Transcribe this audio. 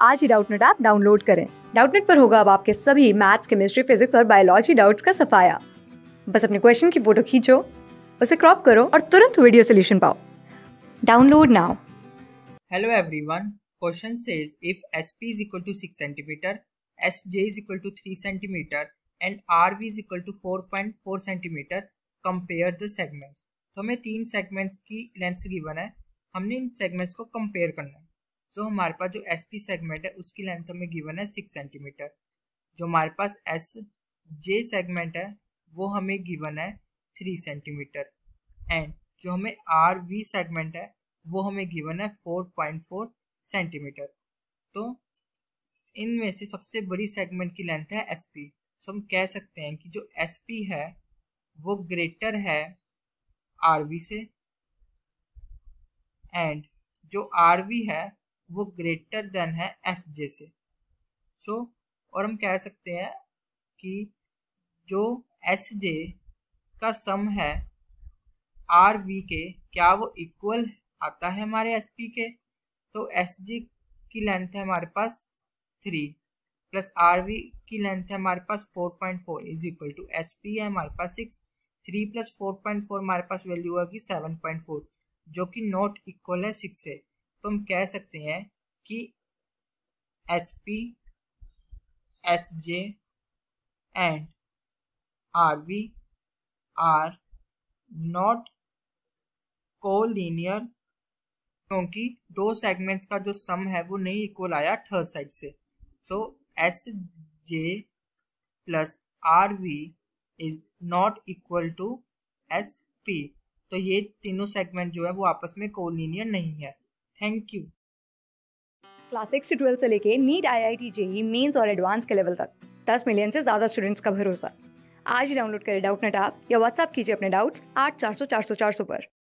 आज ही Doubtnut app download करें। डाउटनेट पर होगा अब आपके सभी मैथ्स, केमिस्ट्री, फिजिक्स और बायोलॉजी डाउट्स का सफाया। बस अपने क्वेश्चन की फोटो खींचो, उसे क्रॉप करो और तुरंत वीडियो सोल्यूशन पाओ। Download now. Hello everyone. Question says if SP is equal to 6 cm, SJ is equal to 3 cm and RV is equal to 4.4 cm, compare the segments. तो हमें तीन सेगमेंट्स की लेंथ गिवन है, हमने इन segments को compare करना है। जो हमारे पास जो SP सेगमेंट है उसकी लेंथ हमें गिवन है 6 cm। जो हमारे पास SJ सेगमेंट है वो हमें गिवन है 3 cm एंड जो हमें RV सेगमेंट है वो हमें गिवन है 4.4 सेंटीमीटर। तो इनमें से सबसे बड़ी सेगमेंट की लेंथ है SP। तो हम कह सकते हैं कि जो SP है वो ग्रेटर है RV से एंड जो RV है वो ग्रेटर देन है SJ से। और हम कह सकते हैं कि जो SJ का सम है RV के, क्या वो इक्वल आता है हमारे SP के। तो SJ की लेंथ है हमारे पास 3 प्लस RV की लेंथ है हमारे पास 4.4 इज इक्वल टू SP है हमारे पास 6। 3 प्लस 4.4 हमारे पास वैल्यू होगी 7.4 जो कि नॉट इक्वल है 6 से। तो हम कह सकते हैं कि SP, SJ and RV are not collinear, क्योंकि दो सेगमेंट्स का जो सम है वो नहीं इक्वल आया थर्ड साइड से। So SJ plus RV is not equal to SP। तो ये तीनों सेगमेंट जो है वो आपस में कोलिनियर नहीं है। Thank you. क्लास 6 से 12 से लेके नीट, IIT, JEE मेंस और एडवांस के लेवल तक 10 मिलियन से ज्यादा स्टूडेंट्स का भरोसा। आज ही डाउनलोड करें डाउटनेट ऐप या व्हाट्सएप कीजिए अपने डाउट्स 8400 400 400 पर।